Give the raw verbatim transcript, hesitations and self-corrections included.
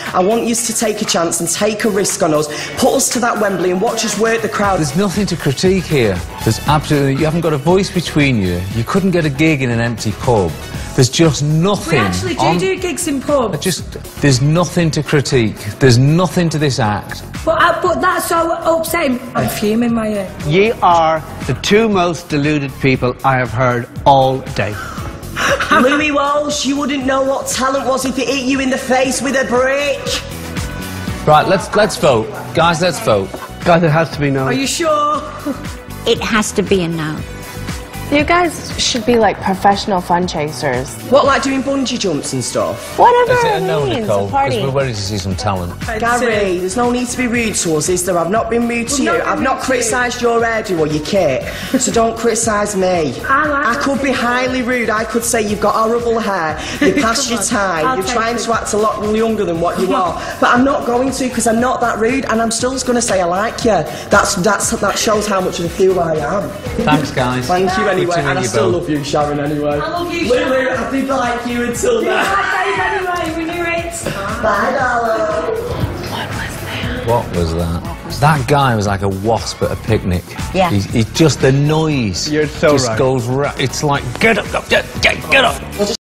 I want you to take a chance and take a risk on us. Put us to that Wembley and watch us work the crowd. There's nothing to critique here. There's absolutely... You haven't got a voice between you. You couldn't get a gig in an empty pub. There's just nothing... We actually do on... do gigs in pubs. Just... There's nothing to critique. There's nothing to this act. But, uh, but that's so upsetting. I'm fuming, my ear. Ye are the two most deluded people I have heard all day. Louis Walsh, you wouldn't know what talent was if it hit you in the face with a brick. Right, let's let's vote. Guys, let's vote. Guys, it has to be no. Are you sure? It has to be a no. You guys should be like professional fun chasers. What, like doing bungee jumps and stuff? Whatever Is it it a no, means, Nicole? a party. Because we're ready to see some talent. Gary, there's no need to be rude to us, is there? I've not been rude to you. I've not criticised your hairdo or your kit, so don't criticise me. I like I could be highly rude. I could say you've got horrible hair, you're past your time, I'll you're take trying it. to act a lot younger than what you are. But I'm not going to, because I'm not that rude, and I'm still going to say I like you. That's, that's, that shows how much of a fool I am. Thanks, guys. Thank you Good anyway, to and meet I you still both. love you, Sharon, anyway. I love you, Lulu, Sharon. I did like you until now. Anyway, we knew it. Bye, darling. What was that? That guy was like a wasp at a picnic. Yeah. He, he just, the noise. You're so just right. goes right. It's like, get up, get, get, get up.